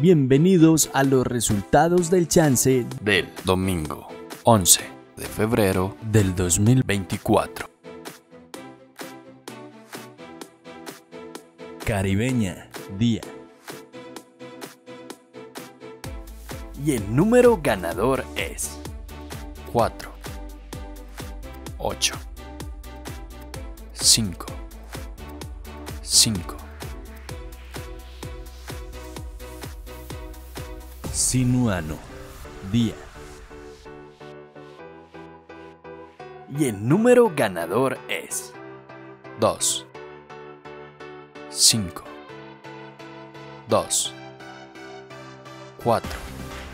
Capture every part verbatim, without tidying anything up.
Bienvenidos a los resultados del chance del domingo once de febrero del dos mil veinticuatro. Caribeña, día. Y el número ganador es cuatro, ocho, cinco, cinco. Sinuano, día. Y el número ganador es dos, cinco, dos, cuatro.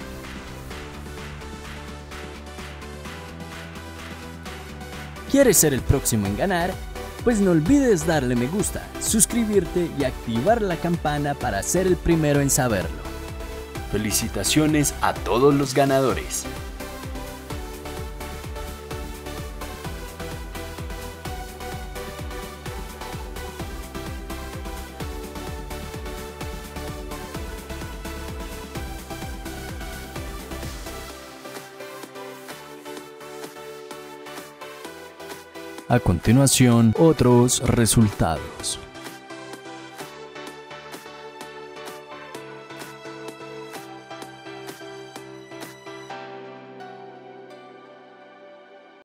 ¿Quieres ser el próximo en ganar? Pues no olvides darle me gusta, suscribirte y activar la campana para ser el primero en saberlo. Felicitaciones a todos los ganadores. A continuación, otros resultados.